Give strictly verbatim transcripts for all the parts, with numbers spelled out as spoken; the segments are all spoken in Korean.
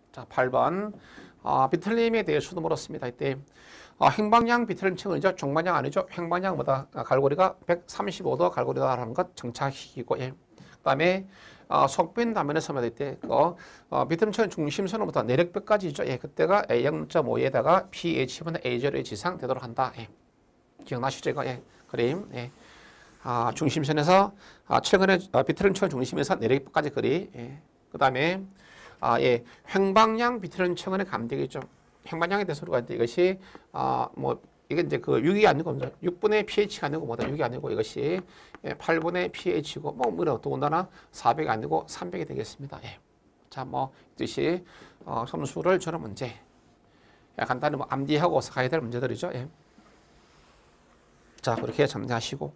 자, 팔 번. 어, 비틀림에 대해서도 물었습니다. 이때 어, 행방향 비틀림층은이죠. 종방향 아니죠. 행방향보다 갈고리가 백삼십오 도 갈고리다라는 것 정착이고, 예. 그 다음에 어, 속빈 단면에서 말할 때 어, 어, 비틀림층은 중심선으로부터 내력벽까지죠. 예, 그때가 영 점 오에다가 pH분의 에이 제로의 지상 되도록 한다. 예. 기억나시죠? 이거? 예. 그림. 예. 아, 중심선에서 아, 최근에 아, 비틀림층 중심에서 내력벽까지 그리. 예. 그 다음에 아, 예, 횡방향 비틀림층의 감대기죠. 횡방향에 대해서 우리가 이것이 아, 뭐 이게 이제 그 육이 아니고 육 분의 pH가 아니고 뭐다 육이 아니고 이것이 예, 팔 분의 pH고 뭐 뭐라 더군다나 사백이 아니고 삼백이 되겠습니다. 예. 자, 뭐 뜻이 어, 점수를 주는 문제. 예, 간단히 뭐 암기하고 가야 될 문제들이죠. 예. 자, 그렇게 정리하시고.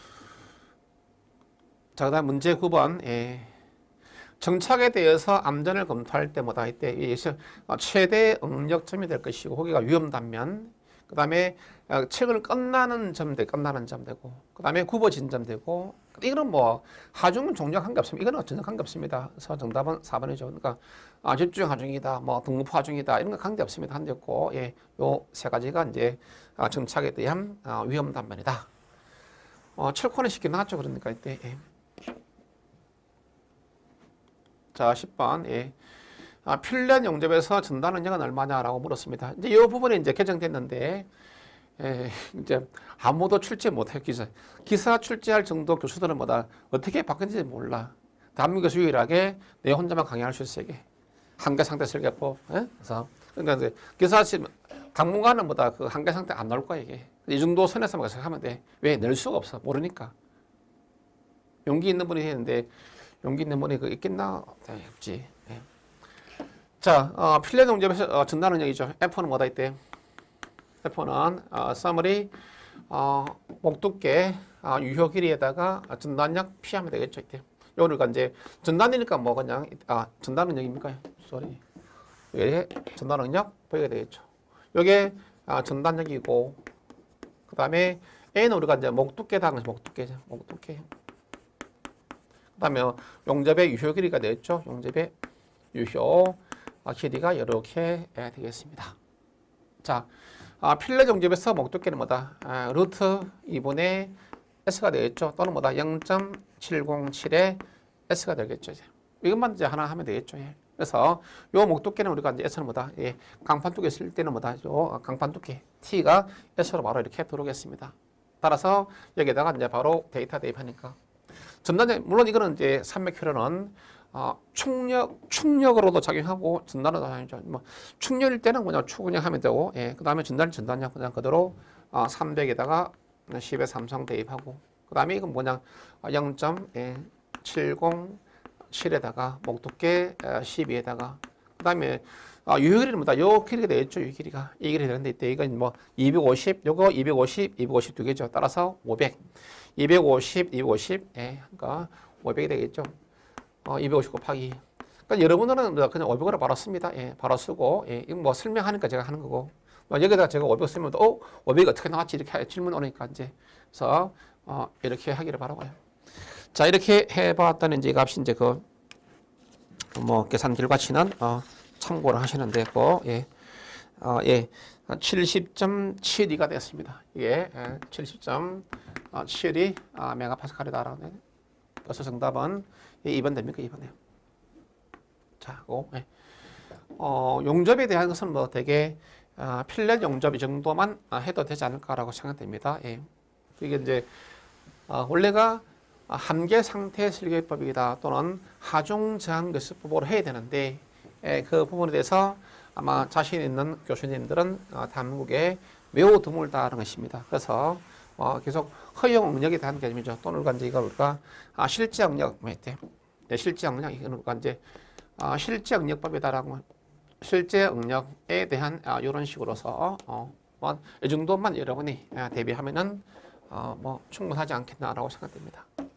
자, 그다음 문제 구 번. 예. 정착에 대해서 암전을 검토할 때마다 이때 최대 응력점이 될 것이고 거기가 위험 단면, 그 다음에 책을 끝나는 점대 끝나는 점 되고, 그 다음에 굽어진 점 되고, 이거는 뭐 하중은 종종 관계 없습니다. 이거는 전혀 관계 없습니다. 그래서 정답은 사 번이죠. 그러니까 아, 집중 하중이다, 뭐 등급 하중이다 이런 거 관계 없습니다. 한데 없고, 예, 요 세 가지가 이제 정착에 대한 위험 단면이다. 어, 칠 코는 쉽게 나왔죠. 그러니까 이때. 예. 자, 십 번. 예. 아, 필렛 용접에서 전달 능력은 얼마냐라고 물었습니다. 이제 이 부분이 이제 개정됐는데, 예, 이제 아무도 출제 못해요, 기사. 기사 출제할 정도 교수들은 뭐다, 어떻게 바뀌는지 몰라. 대한민국에서 유일하게 내 혼자만 강의할 수 있어요, 이게. 한계 상태 설계법. 예? 그래서, 그러니까 이제 기사, 당분간은 뭐다, 그 한계 상태 안 나올 거야, 이게. 이 정도 선에서만 하면 돼. 왜? 낼 수가 없어. 모르니까. 용기 있는 분이 했는데, 용기 있는 분이 그 있겠나? 네, 없지. 네. 자, 어, 필렛 용접에서 어, 전달 능력이죠. 에프는 뭐다 이때? 에프는 어, summary 어, 목 두께 어, 유효 길이에다가 전단력 P하면 되겠죠 이때. 요거가 이제 전단이니까 뭐 그냥 아 전달 능력입니까? 쏘리. 이게 전달 능력 보이게 되겠죠. 요게 아, 전단력이고, 그 다음에 A는 우리가 이제 목 두께다 목 두께죠. 목 두께. 그 다음에 용접의 유효 길이가 되겠죠. 용접의 유효 길이가 이렇게 되겠습니다. 자, 아, 필렛 용접에서 목 두께는 뭐다? 아, 루트 이분의 S가 되겠죠. 또는 뭐다? 영 점 칠공칠의 S가 되겠죠. 이제. 이것만 이제 하나 하면 되겠죠. 예. 그래서 요 목 두께는 우리가 이제 S는 뭐다? 예, 강판 두께 쓸 때는 뭐다? 요 강판 두께 T가 S로 바로 이렇게 들어오겠습니다. 따라서 여기다가 이제 바로 데이터 대입하니까. 전단력, 물론 이거는 이제 삼백 킬로는 어, 충력, 충력으로도 작용하고 전단으로도 작용하죠. 뭐 충력일 때는 그냥 추근력 하면 되고, 예, 그 다음에 전단, 전단력 그냥 그대로 어, 삼백에다가 십의 삼성 대입하고, 그 다음에 이건 뭐냐, 영 점 칠공칠에다가 목 두께 십이에다가, 그 다음에 아, 유효 길이는 뭐다? 요 길이가 되겠죠, 요 길이가. 이 길이 되는데, 이때 이건 뭐 이백오십, 요거 이백오십, 이백오십 두 개죠. 따라서 오백. 이백오십, 이백오십, 예, 그러니까 오백이 되겠죠. 어, 이백오십 곱하기. 그러니까 여러분들은 그냥 오백으로 바로 씁니다. 예, 바로 쓰고, 예, 이거 뭐 설명하니까 제가 하는 거고. 뭐 여기다 제가 오백 쓰면, 어, 오백이 어떻게 나왔지? 이렇게 질문 오니까 이제. 그래서, 어, 이렇게 하기를 바라고요. 자, 이렇게 해봤다는 이제 값이 이제 그, 뭐, 계산 결과치는, 어, 참고를 하시면 되고, 예, 어, 예, 칠십 점 칠이가 됐습니다. 이게, 예, 칠십 점 칠이 아, 메가파스칼이다라고. 그래서 정답은 이 번 됩니까? 이 번이에요. 자, 고, 예. 어, 용접에 대한 것은 뭐 되게 아, 필렛 용접 이 정도만 아, 해도 되지 않을까라고 생각됩니다. 예. 이게 이제 아, 원래가 함계 상태 설계법이다 또는 하중 저항 교수법으로 해야 되는데, 예, 그 부분에 대해서 아마 자신 있는 교수님들은 어, 대한민국에 매우 드물다는 것입니다. 그래서 어, 계속 허용 응력에 대한 개념이죠. 또는 우리가 이제 이걸 우리가 아, 실제 응력, 뭐 이때 네, 실제 응력 이거는 우리가 이제 아, 실제 응력법이다라고, 실제 응력에 대한 아, 이런 식으로서 어, 뭐, 이 정도만 여러분이 아, 대비하면은 어, 뭐 충분하지 않겠나라고 생각됩니다.